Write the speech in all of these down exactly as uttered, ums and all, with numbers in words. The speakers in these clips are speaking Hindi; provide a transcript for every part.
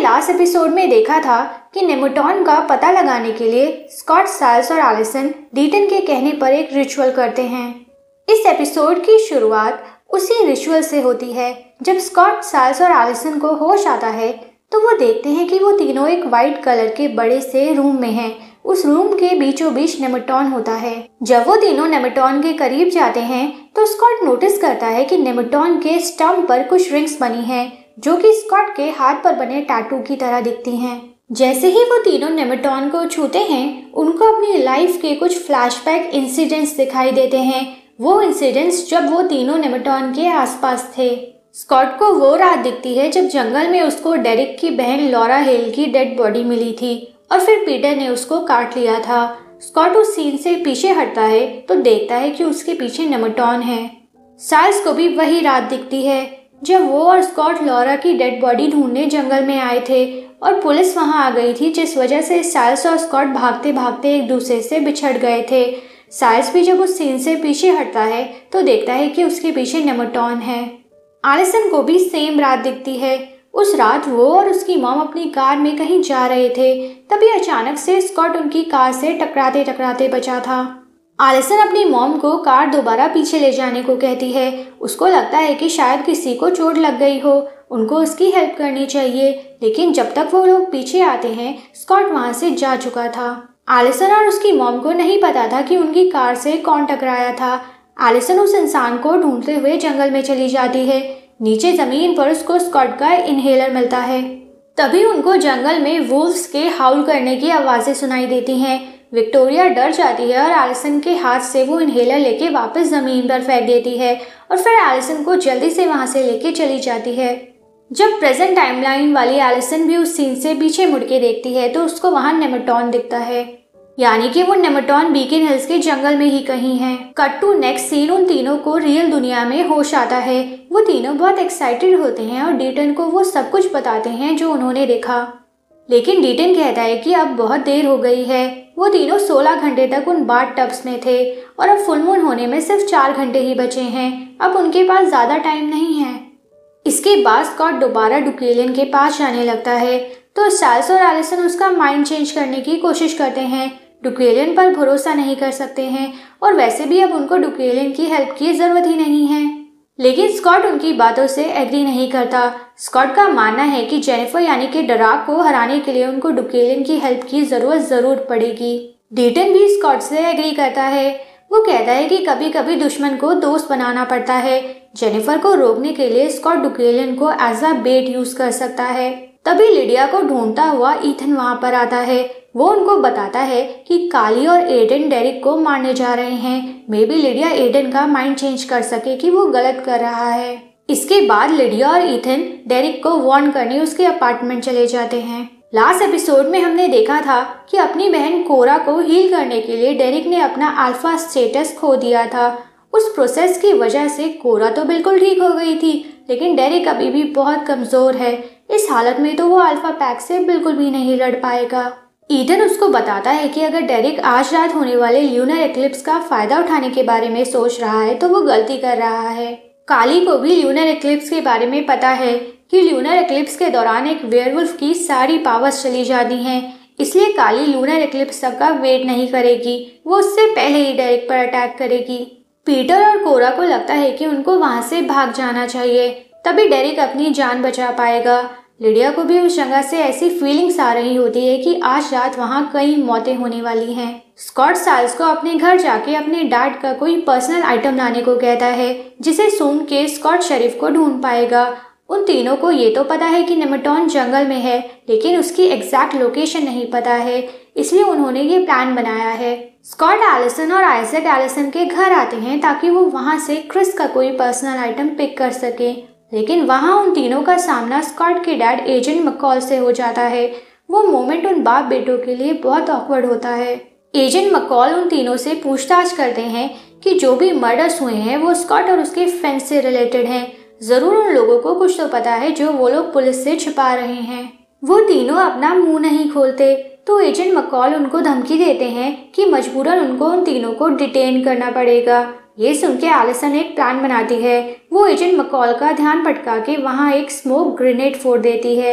लास्ट एपिसोड में देखा था कि नेमेटॉन का पता लगाने के लिए स्कॉट, साइल्स और एलिसन डीटन के कहने पर एक रिचुअल करते हैं। इस एपिसोड की शुरुआत उसी रिचुअल से होती है। जब स्कॉट, साइल्स और एलिसन को होश आता है तो वो देखते हैं कि वो तीनों एक वाइट कलर के बड़े से रूम में हैं। उस रूम के बीचों बीच नेमेटॉन होता है। जब वो तीनों नेमेटॉन के करीब जाते हैं तो स्कॉट नोटिस करता है कि नेमेटॉन के स्टम्प पर कुछ रिंग्स बनी हैं, जो कि स्कॉट के हाथ पर बने टैटू की तरह दिखती हैं। जैसे ही वो तीनों नेमेटॉन को छूते हैं, उनको अपनी लाइफ के कुछ फ्लैशबैक इंसिडेंट्स दिखाई देते हैं। वो इंसिडेंट्स जब वो तीनों नेमेटॉन के आसपास थे। स्कॉट को वो रात दिखती है जब जंगल में उसको डेरिक की बहन लॉरा हेल की डेड बॉडी मिली थी और फिर पीटर ने उसको काट लिया था। स्कॉट उस सीन से पीछे हटता है तो देखता है कि उसके पीछे नेमेटॉन है। साइल्स को भी वही रात दिखती है जब वो और स्कॉट लॉरा की डेड बॉडी ढूंढने जंगल में आए थे और पुलिस वहां आ गई थी, जिस वजह से साइल्स और स्कॉट भागते भागते एक दूसरे से बिछड़ गए थे। साइल्स भी जब उस सीन से पीछे हटता है तो देखता है कि उसके पीछे नेमेटॉन है। एलिसन को भी सेम रात दिखती है। उस रात वो और उसकी मॉम अपनी कार में कहीं जा रहे थे, तभी अचानक से स्कॉट उनकी कार से टकराते टकराते बचा था। एलिसन अपनी मॉम को कार दोबारा पीछे ले जाने को कहती है। उसको लगता है कि शायद किसी को चोट लग गई हो, उनको उसकी हेल्प करनी चाहिए, लेकिन जब तक वो लोग पीछे आते हैं स्कॉट वहां से जा चुका था। एलिसन और उसकी मॉम को नहीं पता था कि उनकी कार से कौन टकराया था। एलिसन उस इंसान को ढूंढते हुए जंगल में चली जाती है। नीचे जमीन पर उसको स्कॉट का इनहेलर मिलता है। तभी उनको जंगल में वुल्व्स के हाउल करने की आवाजें सुनाई देती हैं। विक्टोरिया डर जाती है और एलिसन के हाथ से वो इनहेलर लेके वापस जमीन पर फेंक देती है और फिर एलिसन को जल्दी से वहां से लेके चली जाती है। जब प्रेजेंट टाइमलाइन वाली एलिसन भी उस सीन से पीछे मुड़ के देखती है तो उसको वहां नेमेटॉन दिखता है, यानी कि वो नेमेटॉन बीकन हिल्स के जंगल में ही कहीं है। कट टू नेक्स्ट सीन, उन तीनों को रियल दुनिया में होश आता है। वो तीनों बहुत एक्साइटेड होते हैं और डीटन को वो सब कुछ बताते हैं जो उन्होंने देखा, लेकिन डीटन कहता है कि अब बहुत देर हो गई है। वो तीनों सोलह घंटे तक उन बाथ टब्स में थे और अब फुल मून होने में सिर्फ चार घंटे ही बचे हैं। अब उनके पास ज्यादा टाइम नहीं है। इसके बाद स्कॉट दोबारा डुकेलियन के पास जाने लगता है तो साइल्स और एलिसन उसका माइंड चेंज करने की कोशिश करते हैं। डुकेलियन पर भरोसा नहीं कर सकते हैं और वैसे भी अब उनको डुकेलियन की हेल्प की जरूरत ही नहीं है, लेकिन स्कॉट उनकी बातों से एग्री नहीं करता। स्कॉट का मानना है कि जेनिफर यानी कि डराक को हराने के लिए उनको डुकेलियन की हेल्प की जरूरत जरूर पड़ेगी। डीटन भी स्कॉट से एग्री करता है। वो कहता है कि कभी कभी दुश्मन को दोस्त बनाना पड़ता है। जेनिफर को रोकने के लिए स्कॉट डुकेलियन को एज अ बेट यूज कर सकता है। तभी लिडिया को ढूंढता हुआ ईथन वहां पर आता है। वो उनको बताता है कि काली और एडन डेरिक को मारने जा रहे हैं। मे बी लिडिया एडन का माइंड चेंज कर सके कि वो गलत कर रहा है। इसके बाद लिडिया और ईथन डेरिक को वार्न करने उसके अपार्टमेंट चले जाते हैं। लास्ट एपिसोड में हमने देखा था कि अपनी बहन कोरा को हील करने के लिए डेरिक ने अपना अल्फा स्टेटस खो दिया था। उस प्रोसेस की वजह से कोरा तो बिल्कुल ठीक हो गई थी, लेकिन डेरिक अभी भी बहुत कमजोर है। इस हालत में तो वो अल्फा पैक से बिल्कुल भी नहीं लड़ पाएगा। ईथन उसको बताता है कि अगर डेरिक आज रात होने वाले ल्यूनर एक्लिप्स का फायदा उठाने के बारे में सोच रहा है तो वो गलती कर रहा है। काली को भी ल्यूनर एक्लिप्स के बारे में पता है कि ल्यूनर एक्लिप्स के दौरान एक वेयरवुल्फ की सारी पावर्स चली जाती हैं, इसलिए काली ल्यूनर एक्लिप्स तक का वेट नहीं करेगी। वो उससे पहले ही डेरिक पर अटैक करेगी। पीटर और कोरा को लगता है कि उनको वहां से भाग जाना चाहिए, तभी डेरिक अपनी जान बचा पाएगा। लिडिया को भी उस जगह से ऐसी फीलिंग्स आ रही होती है कि आज रात वहां कई मौतें होने वाली हैं। स्कॉट साइल्स को अपने घर जाके अपने डैड का कोई पर्सनल आइटम लाने को कहता है, जिसे सूंघ के स्कॉट शरीफ को ढूंढ पाएगा। उन तीनों को ये तो पता है कि नेमेटॉन जंगल में है, लेकिन उसकी एग्जैक्ट लोकेशन नहीं पता है, इसलिए उन्होंने ये प्लान बनाया है। स्कॉट एलिसन और आइजैक एलिसन के घर आते हैं ताकि वो वहां से क्रिस का कोई पर्सनल आइटम पिक कर सके, लेकिन वहां उन तीनों का सामना स्कॉट के डैड एजेंट मकॉल से हो जाता है। वो मोमेंट उन बाप बेटों के लिए बहुत ऑकवर्ड होता है। एजेंट मकॉल उन तीनों से पूछताछ करते हैं कि जो भी मर्डर्स हुए हैं वो स्कॉट और उसके फ्रेंड से रिलेटेड हैं। जरूर उन लोगों को कुछ तो पता है जो वो लोग पुलिस से छिपा रहे हैं। वो तीनों अपना मुंह नहीं खोलते तो एजेंट मकॉल उनको धमकी देते हैं कि मजबूरन उनको उन तीनों को डिटेन करना पड़ेगा। ये सुन के एलिसन एक प्लान बनाती है। वो एजेंट मकॉल का ध्यान भटका के वहाँ एक स्मोक ग्रेनेड फोड़ देती है,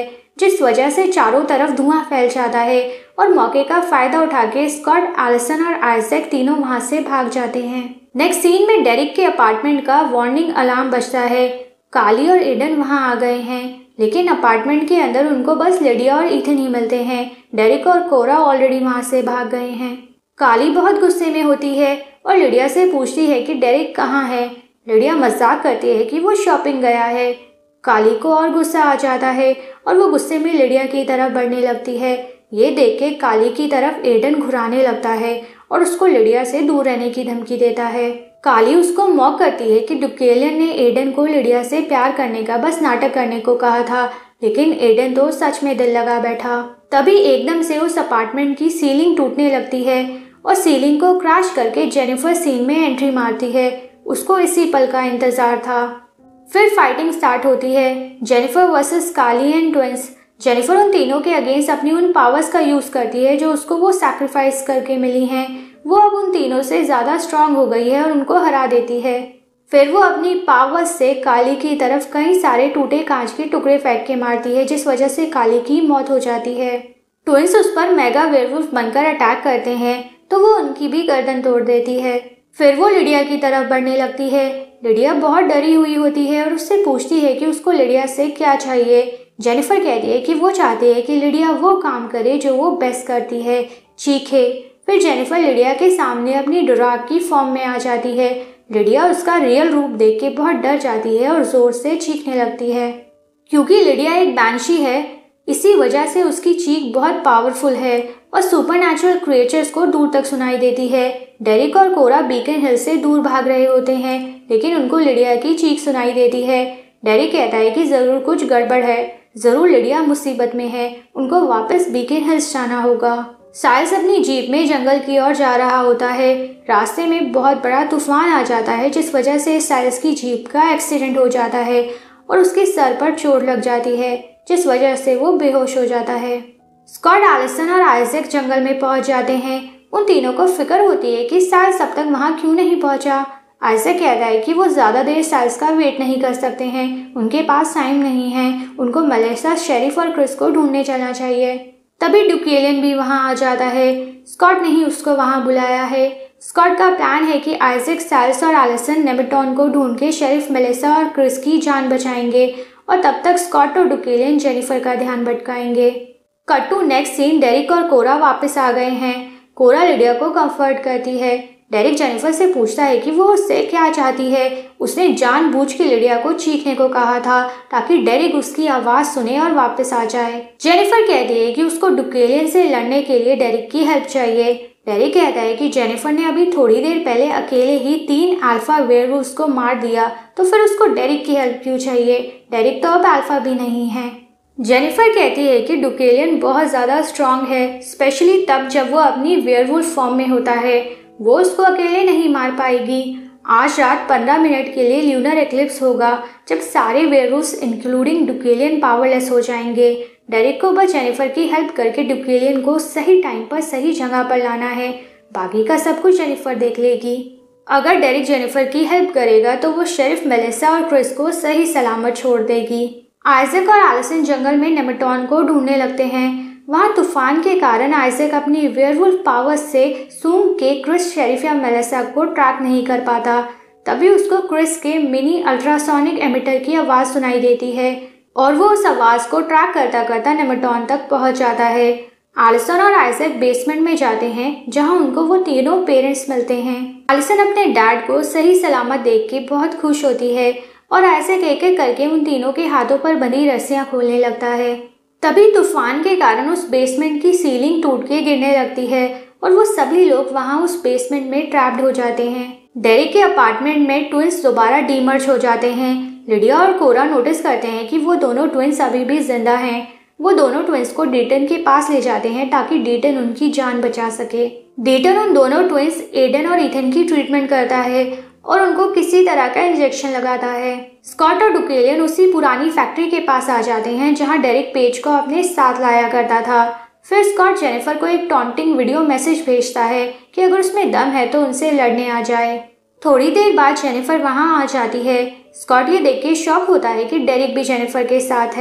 जिस वजह से चारों तरफ धुआं फैल जाता है और मौके का फायदा उठा के स्कॉट, एलिसन और आइजैक तीनों वहां से भाग जाते हैं। नेक्स्ट सीन में डेरिक के अपार्टमेंट का वार्निंग अलार्म बजता है। काली और एडन वहां आ गए हैं, लेकिन अपार्टमेंट के अंदर उनको बस लिडिया और इथन ही मिलते हैं। डेरिक और कोरा ऑलरेडी वहां से भाग गए हैं। काली बहुत गुस्से में होती है और लिडिया से पूछती है कि डेरिक कहाँ है। लिडिया मजाक करती है कि वो शॉपिंग गया है। काली को और गुस्सा आ जाता है और वो गुस्से में लिडिया की तरफ बढ़ने लगती है। ये देख के काली की तरफ एडन घुराने लगता है और उसको लिडिया से दूर रहने की धमकी देता है। काली उसको मॉक करती है कि डुकेलियन ने एडन को लिडिया से प्यार करने का बस नाटक करने को कहा था, लेकिन एडन तो सच में दिल लगा बैठा। तभी एकदम से उस अपार्टमेंट की सीलिंग टूटने लगती है और सीलिंग को क्रैश करके जेनिफर सीन में एंट्री मारती है। उसको इसी पल का इंतजार था। फिर फाइटिंग स्टार्ट होती है, Jennifer versus Kali and twins. Jennifer उन तीनों के अगेंस्ट अपनी उन पावर्स का यूज करती है जो उसको वो सैक्रिफाइस करके मिली हैं। वो अब उन तीनों से ज्यादा स्ट्रांग हो गई है और उनको हरा देती है। फिर वो अपनी पावर्स से काली की तरफ कई सारे टूटे कांच के टुकड़े फेंक के मारती है, जिस वजह से काली की मौत हो जाती है। ट्विंस उस पर मेगा वेयरवुल्फ बनकर अटैक करते हैं तो वो उनकी भी गर्दन तोड़ देती है। फिर वो लिडिया की तरफ बढ़ने लगती है। लिडिया बहुत डरी हुई होती है और उससे पूछती है कि उसको लिडिया से क्या चाहिए। जेनिफर कहती है कि वो चाहती है कि लिडिया वो काम करे जो वो बेस्ट करती है, चीखे। फिर जेनिफर लिडिया के सामने अपनी डुराक की फॉर्म में आ जाती है। लिडिया उसका रियल रूप देख के बहुत डर जाती है और जोर से चीखने लगती है। क्योंकि लिडिया एक बैंशी है, इसी वजह से उसकी चीख बहुत पावरफुल है और सुपरनैचुरल क्रिएचर्स को दूर तक सुनाई देती है। डेरिक और कोरा बीकन हिल से दूर भाग रहे होते हैं, लेकिन उनको लिडिया की चीख सुनाई देती है। डेरिक कहता है कि जरूर कुछ गड़बड़ है, जरूर लिडिया मुसीबत में है, उनको वापस बीकन हिल्स जाना होगा। साइल्स अपनी जीप में जंगल की ओर जा रहा होता है। रास्ते में बहुत बड़ा तूफान आ जाता है, जिस वजह से साइल्स की जीप का एक्सीडेंट हो जाता है और उसके सर पर चोट लग जाती है, जिस वजह से वो बेहोश हो जाता है। स्कॉट, एलिसन और आइजैक जंगल में पहुंच जाते हैं। उन तीनों को फिक्र होती है कि साइल्स अब तक वहां क्यों नहीं पहुंचा। आइजैक कहता है कि वो ज्यादा देर साइल्स का वेट नहीं कर सकते हैं, उनके पास टाइम नहीं है, उनको मेलिसा, शेरिफ और क्रिस को ढूंढने चलना चाहिए। तभी डुकेलियन भी वहां आ जाता है। स्कॉट ने ही उसको वहां बुलाया है। स्कॉट का प्लान है कि आइजैक, साइल्स और एलिसन नेमेटॉन को ढूंढ के शेरिफ, मेलिसा और क्रिस की जान बचाएंगे और तब तक स्कॉट और डुकेलियन जेनिफर का ध्यान भटकाएंगे। Cut to next scene, Derek और कोरा वापस आ गए हैं। कोरा लिडिया को कंफर्ट करती है। डेरिक जेनिफर से पूछता है कि वो उससे क्या चाहती है। उसने जानबूझ के लिडिया को चीखने को कहा था ताकि डेरिक उसकी आवाज सुने और वापस आ जाए। जेनिफर कहती है कि उसको डुकेलियन से लड़ने के लिए डेरिक की हेल्प चाहिए। डेरिक कहता है कि जेनिफर ने अभी थोड़ी देर पहले अकेले ही तीन अल्फा वेयरवुल्व्स को मार दिया, तो फिर उसको डेरिक की हेल्प क्यों चाहिए? डेरिक तो अब अल्फा भी नहीं है। जेनिफर कहती है कि डुकेलियन बहुत ज्यादा स्ट्रांग है, स्पेशली तब जब वो अपनी वेयरवुल्फ फॉर्म में होता है। वो उसको अकेले नहीं मार पाएगी। आज रात पंद्रह मिनट के लिए ल्यूनर एक्लिप्स होगा, जब सारे वेयरवुल्व्स इंक्लूडिंग डुकेलियन पावरलेस हो जाएंगे। डेरिक को बस जेनिफर की हेल्प करके डुकेलियन को सही टाइम पर सही जगह पर लाना है, बाकी का सब कुछ जेनिफर देख लेगी। अगर डेरिक जेनिफर की हेल्प करेगा तो वो शेरिफ, मेलिसा और क्रिस को सही सलामत छोड़ देगी। आइजैक और एलिसन जंगल में नेमेटॉन को ढूंढने लगते हैं। वहाँ तूफान के कारण आइजैक अपनी वेयरवुल्फ पावर्स से सूंघ के क्रिस, शेरिफ या मेलिसा को ट्रैक नहीं कर पाता। तभी उसको क्रिस के मिनी अल्ट्रासोनिक एमिटर की आवाज सुनाई देती है और वो उस आवाज को ट्रैक करता करता नेमेटॉन तक पहुंच जाता है। एलिसन और आइजैक बेसमेंट में जाते हैं, जहां उनको वो तीनों पेरेंट्स मिलते हैं। एलिसन अपने डैड को सही सलामत देख के बहुत खुश होती है और आइजैक एक एक करके उन तीनों के हाथों पर बंधी रस्सियां खोलने लगता है। तभी तूफान के कारण उस बेसमेंट की सीलिंग टूट के गिरने लगती है और वो सभी लोग वहां उस बेसमेंट में ट्रैप्ड हो जाते हैं। डेरिक के अपार्टमेंट में ट्विंस दोबारा डीमर्ज हो जाते हैं। लिडिया और कोरा नोटिस करते हैं कि वो दोनों ट्विंस अभी भी जिंदा हैं। वो दोनों ट्विंस को डीटन के पास ले जाते हैं ताकि डीटन उनकी जान बचा सके। डीटन उन दोनों ट्विंस, एडन और इथन की ट्रीटमेंट करता है और उनको किसी तरह का इंजेक्शन लगाता है। स्कॉट और डुकेलियन उसी पुरानी फैक्ट्री के पास आ जाते हैं जहां डेरिक पेज को अपने साथ लाया करता था। फिर स्कॉट जेनिफर को एक टॉन्टिंग वीडियो मैसेज भेजता है कि अगर उसमें दम है तो उनसे लड़ने आ जाए। थोड़ी देर बाद जेनिफर वहां आ जाती है। स्कॉट ये देख के शॉक होता है कि डेरिक भी जेनिफर के साथ है।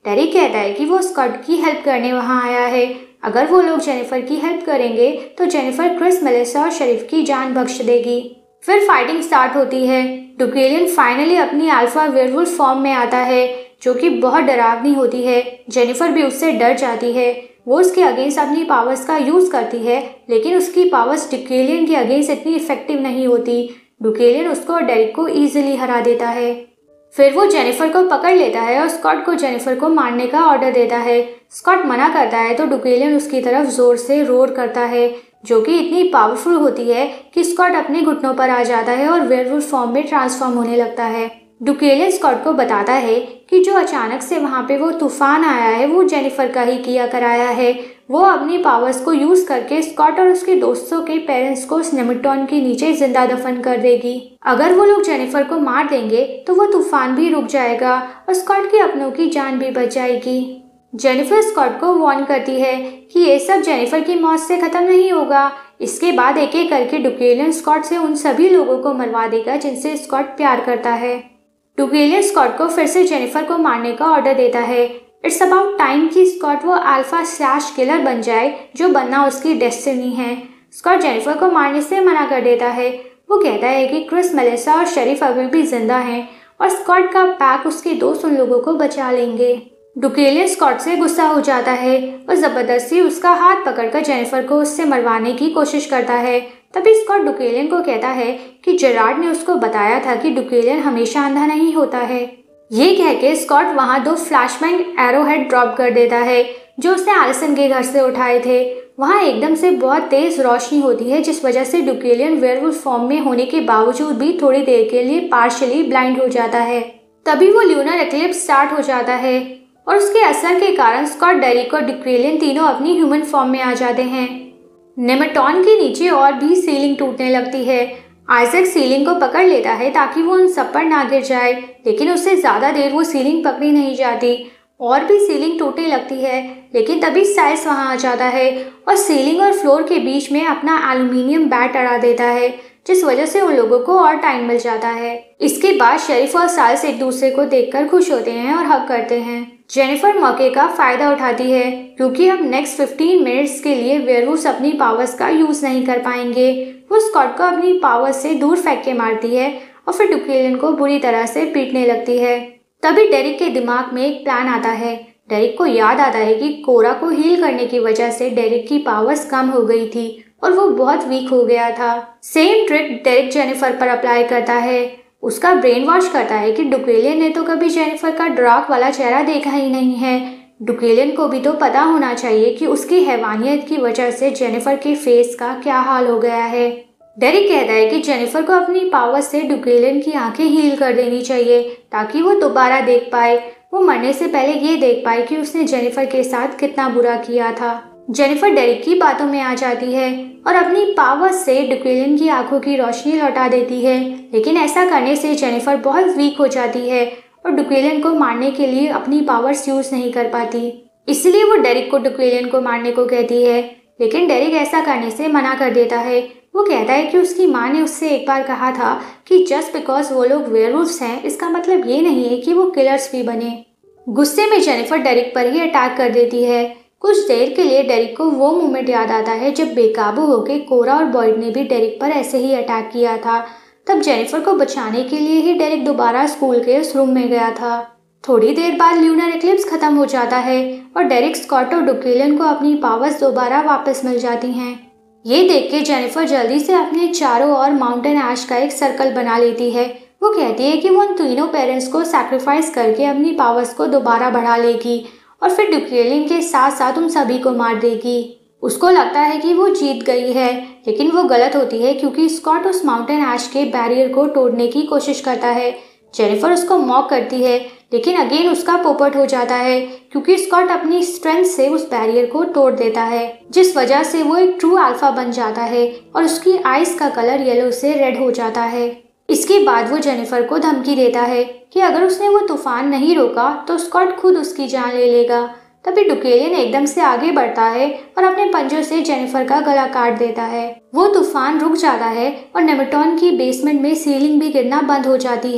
डेरिक कहता है कि वो स्कॉट की हेल्प करने वहाँ आया है। अगर वो लोग जेनिफर की हेल्प करेंगे तो जेनिफर क्रिस, मेलिसा और शरीफ की जान बख्श देगी। फिर फाइटिंग स्टार्ट होती है। डुकेलियन फाइनली अपनी अल्फा वेयरवुल्फ फॉर्म में आता है, जो कि बहुत डरावनी होती है। जेनिफर भी उससे डर जाती है। वो उसके अगेंस्ट अपनी पावर्स का यूज करती है, लेकिन उसकी पावर्स डुकेलियन के अगेंस्ट इतनी इफेक्टिव नहीं होती। डुकेलियन उसको और डेरिक को इजीली हरा देता है। फिर वो जेनिफर को पकड़ लेता है और स्कॉट को जेनिफर को मारने का ऑर्डर देता है। स्कॉट मना करता है तो डुकेलियन उसकी तरफ जोर से रोर करता है, जो कि इतनी पावरफुल होती है कि स्कॉट अपने घुटनों पर आ जाता है और वेयरवुल्फ फॉर्म में ट्रांसफॉर्म होने लगता है। डुकेलियन स्कॉट को बताता है कि जो अचानक से वहाँ पे वो तूफान आया है वो जेनिफर का ही किया कराया है। वो अपनी पावर्स को यूज करके स्कॉट और उसके दोस्तों के पेरेंट्स को उस नेमेटॉन के नीचे जिंदा दफन कर देगी। अगर वो लोग जेनिफर को मार देंगे तो वो तूफान भी रुक जाएगा और स्कॉट के अपनों की जान भी बच जाएगी। जेनिफर स्कॉट को वार्न करती है कि ये सब जेनिफर की मौत से खत्म नहीं होगा। इसके बाद एक एक करके डुकेलियन स्कॉट से उन सभी लोगों को मरवा देगा जिनसे स्कॉट प्यार करता है। डुकेलियन स्कॉट को फिर से जेनिफर को मारने का ऑर्डर देता है। इट्स अबाउट टाइम कि स्कॉट वो अल्फा स्लैश किलर बन जाए, जो बनना उसकी डेस्टिनी है। स्कॉट जेनिफर को मारने से मना कर देता है। वो कहता है कि क्रिस, मेलिसा और शरीफ अभी भी जिंदा हैं और स्कॉट का पैक उसके दोस्त उन लोगों को बचा लेंगे। डुकेलियन स्कॉट से गुस्सा हो जाता है और जबरदस्ती उसका हाथ पकड़कर जेनिफर को उससे मरवाने की कोशिश करता है। तभी स्कॉट डुकेलियन को कहता है कि जेरार्ड ने उसको बताया था कि डुकेलियन हमेशा अंधा नहीं होता है। ये कह के स्कॉट वहाँ दो फ्लैशबैंग एरोहेड ड्रॉप कर देता है, जो उसने एलिसन के घर से उठाए थे। वहाँ एकदम से बहुत तेज रोशनी होती है, जिस वजह से डुकेलियन वेयरवुल्फ फॉर्म में होने के बावजूद भी थोड़ी देर के लिए पार्शियली ब्लाइंड हो जाता है। तभी वो ल्यूनर एक्लिप्स स्टार्ट हो जाता है और उसके असर के कारण स्कॉट, डेरिक और डुकेलियन तीनों अपनी ह्यूमन फॉर्म में आ जाते हैं। नेमेटॉन के नीचे और भी सीलिंग टूटने लगती है। आइजैक सीलिंग को पकड़ लेता है ताकि वो उन सब पर ना गिर जाए, लेकिन उससे ज्यादा देर वो सीलिंग पकड़ी नहीं जाती। और भी सीलिंग टूटने लगती है, लेकिन तभी साइल्स वहां आ जाता है और सीलिंग और फ्लोर के बीच में अपना एल्यूमिनियम बैट अड़ा देता है, जिस वजह से उन लोगों को और टाइम मिल जाता है। इसके बाद शरीफ और साइल्स एक दूसरे को देखकर खुश होते हैं और हग करते हैं। जेनिफर मौके का फायदा उठाती है, क्योंकि अब नेक्स्ट फिफ्टीन मिनट्स के लिए वेयरवुल्व्स अपनी पावर्स का यूज नहीं कर पाएंगे। वो स्कॉट को अपनी पावर्स से दूर फेंक के मारती है और फिर डुकेलियन को बुरी तरह से पीटने लगती है। तभी डेरिक के दिमाग में एक प्लान आता है। डेरिक को याद आता है कि कोरा को हील करने की वजह से डेरिक की पावर्स कम हो गई थी और वो बहुत वीक हो गया था। सेम ट्रिक डेरिक जेनिफर पर अप्लाई करता है। उसका ब्रेन वॉश करता है कि डुकेलियन ने तो कभी जेनिफर का ड्राक वाला चेहरा देखा ही नहीं है। डुकेलियन को भी तो पता होना चाहिए कि उसकी हैवानियत की वजह से जेनिफर के फेस का क्या हाल हो गया है। डेरिक कहता है कि जेनिफर को अपनी पावर से डुकेलियन की आंखें हील कर देनी चाहिए ताकि वो दोबारा देख पाए। वो मरने से पहले ये देख पाए कि उसने जेनिफर के साथ कितना बुरा किया था। जेनिफर डेरिक की बातों में आ जाती है और अपनी पावर से डुकेलियन की आंखों की रोशनी लौटा देती है, लेकिन ऐसा करने से जेनिफर बहुत वीक हो जाती है और डुकेलियन को मारने के लिए अपनी पावर्स यूज नहीं कर पाती। इसलिए वो डेरिक को डुकेलियन को मारने को कहती है, लेकिन डेरिक ऐसा करने से मना कर देता है। वो कहता है कि उसकी माँ ने उससे एक बार कहा था कि जस्ट बिकॉज वो लोग वेयरवुल्व्स हैं, इसका मतलब ये नहीं है कि वो किलर्स भी बने। गुस्से में जेनिफर डेरिक पर ही अटैक कर देती है। कुछ देर के लिए डेरिक को वो मोमेंट याद आता है जब बेकाबू होकर कोरा और बॉयड ने भी डेरिक पर ऐसे ही अटैक किया था। तब जेनिफर को बचाने के लिए ही डेरिक दोबारा स्कूल के उस रूम में गया था। थोड़ी देर बाद ल्यूनर एक्लिप्स खत्म हो जाता है और डेरिक, स्कॉट और डुकेलियन को अपनी पावर्स दोबारा वापस मिल जाती हैं। ये देख के जेनिफर जल्दी से अपने चारों ओर माउंटेन ऐश का एक सर्कल बना लेती है। वो कहती है कि वो उन तीनों पेरेंट्स को सैक्रिफाइस करके अपनी पावर्स को दोबारा बढ़ा लेगी और फिर डुकेलियन के साथ साथ उन सभी को मार देगी। उसको लगता है कि वो जीत गई है, लेकिन वो गलत होती है क्योंकि स्कॉट उस माउंटेन ऐश के बैरियर को तोड़ने की कोशिश करता है। जेनिफर उसको मॉक करती है, लेकिन अगेन उसका पोपट हो जाता है क्योंकि स्कॉट अपनी स्ट्रेंथ से उस बैरियर को तोड़ देता है, जिस वजह से वो एक ट्रू अल्फा बन जाता है और उसकी आईज का कलर येलो से रेड हो जाता है। इसके बाद वो जेनिफर को धमकी देता है कि अगर उसने वो तूफान नहीं रोका तो स्कॉट खुद उसकी जान ले लेगा। तभी डुकेलियन एकदम से आगे बढ़ता है और अपने पंजों से जेनिफर का गला काट देता है। वो तूफान रुक जाता है और नेमेटॉन की बेसमेंट में सीलिंग भी गिरना बंद हो जाती है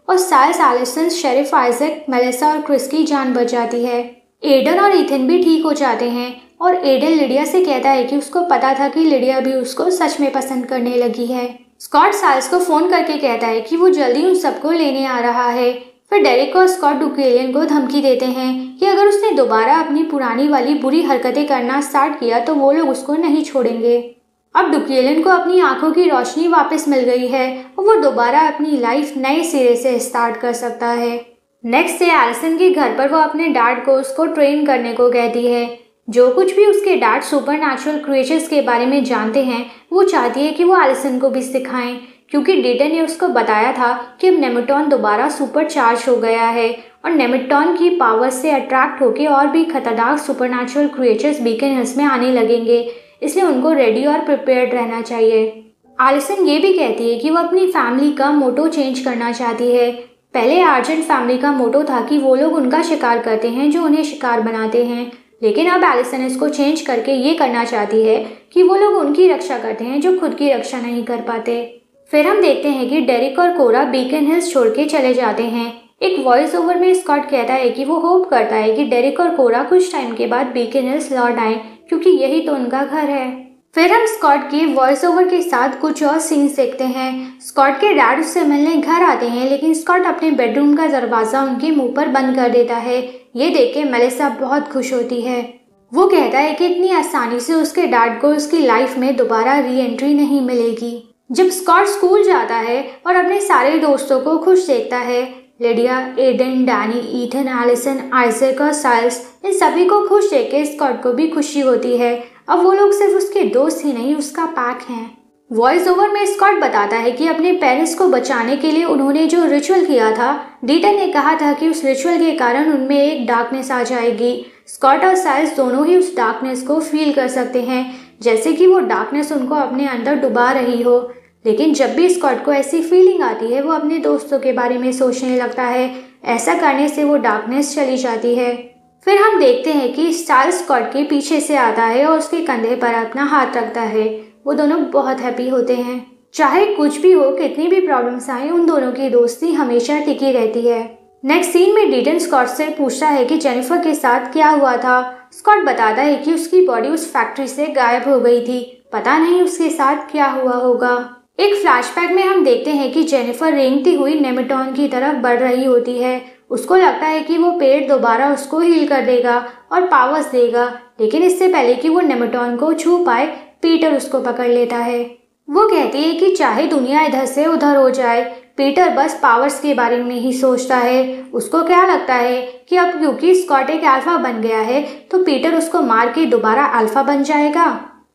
और Stiles, Allison, sheriff Isaac, Melissa और क्रिस की जान बच जाती है। एडन और इथन भी ठीक हो जाते हैं और एडन लिडिया से कहता है कि उसको पता था कि लिडिया भी उसको सच में पसंद करने लगी है। स्कॉट साइल्स को फोन करके कहता है कि वो जल्दी उन सबको लेने आ रहा है। फिर डेरिक और स्कॉट डुकेलियन को धमकी देते हैं कि अगर उसने दोबारा अपनी पुरानी वाली बुरी हरकतें करना स्टार्ट किया तो वो लोग उसको नहीं छोड़ेंगे। अब डुकेलियन को अपनी आंखों की रोशनी वापस मिल गई है और वो दोबारा अपनी लाइफ नए सिरे से स्टार्ट कर सकता है। नेक्स्ट डे एलिसन के घर पर वो अपने डैड को उसको ट्रेन करने को कहती है। जो कुछ भी उसके डैड सुपर नेचुरल क्रिएचर्स के बारे में जानते हैं वो चाहती है कि वो एलिसन को भी सिखाएं, क्योंकि डेटन ने उसको बताया था कि अब नेमेटॉन दोबारा सुपर चार्ज हो गया है और नेमेटॉन की पावर से अट्रैक्ट होकर और भी खतरनाक supernatural creatures Beacon Hills में आने लगेंगे, इसलिए उनको रेडी और प्रिपेयर्ड रहना चाहिए। एलिसन ये भी कहती है कि वो अपनी फैमिली का मोटो चेंज करना चाहती है। पहले आर्जेंट फैमिली का मोटो था कि वो लोग उनका शिकार करते हैं जो उन्हें शिकार बनाते हैं, लेकिन अब एलिसन इसको चेंज करके ये करना चाहती है कि वो लोग उनकी रक्षा करते हैं जो खुद की रक्षा नहीं कर पाते। फिर हम देखते हैं कि डेरिक और कोरा बीकन हिल्स छोड़ के चले जाते हैं। एक वॉइस ओवर में स्कॉट कहता है कि वो होप करता है कि डेरिक और कोरा कुछ टाइम के बाद बीकन हिल्स लौट आए, क्योंकि यही तो उनका घर है। फिर हम स्कॉट के वॉइस ओवर के साथ कुछ और सीन्स देखते हैं। स्कॉट के डैड उससे मिलने घर आते हैं, लेकिन स्कॉट अपने बेडरूम का दरवाजा उनके मुंह पर बंद कर देता है। ये देख के मेलिसा बहुत खुश होती है। वो कहता है कि इतनी आसानी से उसके डैड को उसकी लाइफ में दोबारा री एंट्री नहीं मिलेगी। जब स्कॉट स्कूल जाता है और अपने सारे दोस्तों को खुश देखता है, Lydia, Aiden, Danny, Ethan, Allison, Isaac और साइल्स, इन सभी को खुश देख के स्कॉट को भी खुशी होती है। अब वो लोग सिर्फ उसके दोस्त ही नहीं, उसका पैक हैं। वॉइस ओवर में स्कॉट बताता है कि अपने पेरेंट्स को बचाने के लिए उन्होंने जो रिचुअल किया था, डीटन ने कहा था कि उस रिचुअल के कारण उनमें एक डार्कनेस आ जाएगी। स्कॉट और साइल्स दोनों ही उस डार्कनेस को फील कर सकते हैं, जैसे कि वो डार्कनेस उनको अपने अंदर डुबा रही हो। लेकिन जब भी स्कॉट को ऐसी फीलिंग आती है वो अपने दोस्तों के बारे में सोचने लगता है। ऐसा करने से वो डार्कनेस चली जाती है। फिर हम देखते हैं कि साइल्स स्कॉट के पीछे से आता है और उसके कंधे पर अपना हाथ रखता है। वो दोनों बहुत हैप्पी होते हैं। चाहे कुछ भी हो, कितनी भी प्रॉब्लम्स आए, उन दोनों की दोस्ती हमेशा टिकी रहती है। नेक्स्ट सीन में डीटन स्कॉट से पूछता है कि जेनिफर के साथ क्या हुआ था। स्कॉट बताता है कि उसकी बॉडी उस फैक्ट्री से गायब हो गई थी, पता नहीं उसके साथ क्या हुआ होगा। एक फ्लैशबैक में हम देखते हैं कि जेनिफर रेंगती हुई नेमेटॉन की तरफ बढ़ रही होती है। उसको लगता है कि वो पेड़ दोबारा उसको हील कर देगा और पावर्स देगा, लेकिन इससे पहले कि वो नेमेटॉन को छू पाए, पीटर उसको पकड़ लेता है। वो कहती है कि चाहे दुनिया इधर से उधर हो जाए, पीटर बस पावर्स के बारे में ही सोचता है। उसको क्या लगता है कि अब क्योंकि स्कॉट एक अल्फा बन गया है तो पीटर उसको मार के दोबारा अल्फा बन जाएगा।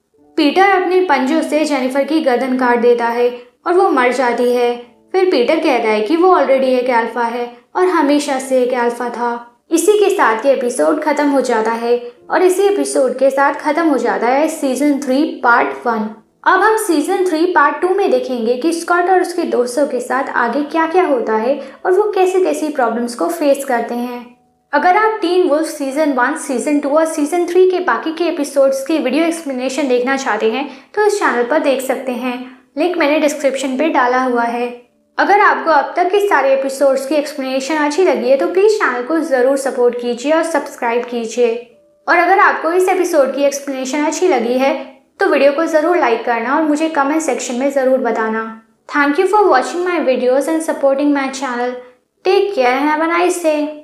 पीटर अपने पंजों से जेनिफर की गर्दन काट देता है और वो मर जाती है। फिर पीटर कहता है कि वो ऑलरेडी एक अल्फा है और हमेशा से एक अल्फा था। इसी के साथ ये एपिसोड खत्म हो जाता है और इसी एपिसोड के साथ खत्म हो जाता है सीजन थ्री पार्ट वन। अब हम सीजन थ्री पार्ट टू में देखेंगे कि स्कॉट और उसके दोस्तों के साथ आगे क्या क्या होता है और वो कैसे कैसी प्रॉब्लम्स को फेस करते हैं। अगर आप Teen Wolf season one, season two और सीजन थ्री के बाकी के एपिसोड्स की वीडियो एक्सप्लेनेशन देखना चाहते हैं तो इस चैनल पर देख सकते हैं। लिंक मैंने डिस्क्रिप्शन पे डाला हुआ है। अगर आपको अब तक के सारे एपिसोड्स की एक्सप्लेनेशन अच्छी लगी है तो प्लीज़ चैनल को ज़रूर सपोर्ट कीजिए और सब्सक्राइब कीजिए। और अगर आपको इस एपिसोड की एक्सप्लेनेशन अच्छी लगी है तो वीडियो को ज़रूर लाइक करना और मुझे कमेंट सेक्शन में ज़रूर बताना। Thank you for watching my videos and supporting my channel. Take care and have a nice day.